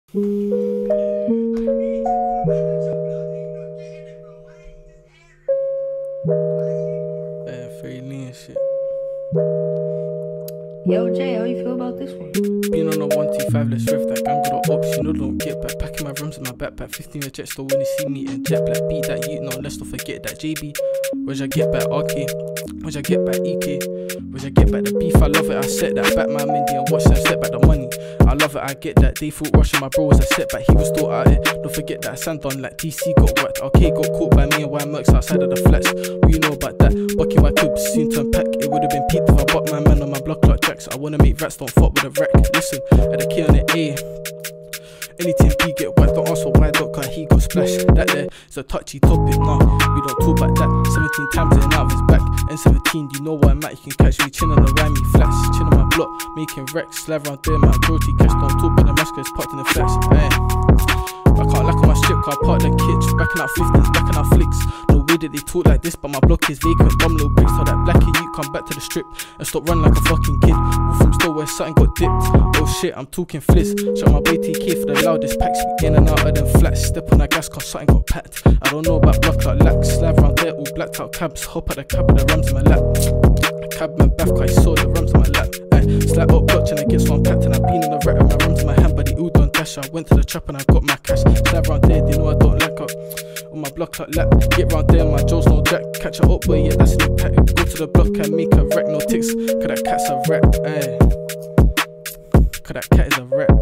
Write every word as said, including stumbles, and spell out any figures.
Yeah, free lean shit. Yo, Jay, how you feel about this one? Been on a one T five, let's riff that gang got the ops, you know don't get back. Packing my rums in my backpack, fifteen a jet store when you see me in jet black. Beat that you, no, let's not forget that J B. Where's I get back R K? Where's I get back E K? Where's I get back the beef? I love it, I set that back my Mindy and watch them step back the money. I love it, I get that. They thought rushing my bro was a setback, he was still out it. Don't forget that sand on like T C got worked. Okay, got caught by me and Y Mercs outside of the flats. What you know about that? Bucking my clips, soon turn pack. It would've been peaked if I bucked my man on my block like Jacks. I wanna make rats, don't fuck with a wreck. Listen, at the K on the A. Anything B get wet, don't ask for why dot cause he got splashed. That there is a touchy topic, nah, we don't talk about that. Seventeen times in and out of his back. N seventeen, you know where I'm at, you can catch me chillin' around me flats. Chill on my block, making wrecks, slave around there, my brody catch, don't talk about the mask, it's parked in the flats. Ay. I can't lack on my strip car, park the kids, backing out fifties, backing out flicks. No way that they talk like this, but my block is vacant. Dumb little bricks, how that black and you come back to the strip and stop running like a fucking kid. Move from still where something got dipped. Oh shit, I'm talking fliss. Shot my boy T K for the loudest packs. We in and out of them flats. Step on that gas cause something got packed. I don't know about block like lax. Slave around there, all blacked out cabs. Hop at the cab with the rums in my lap. Cabman bath cause he saw the rums in my lap. Ay, slap up block and I get one packed. And I been in the rat with my rums in my hand, but the all done dash. I went to the trap and I got my cash. Slave around there, they know I don't lack up. On my block like lap, get round there, my Joe's no jack. Catch her up, but yeah, that's in the pack. Go to the block and make a wreck, no ticks. Cause that cat's a rat, ayy. Cause that cat is a rat.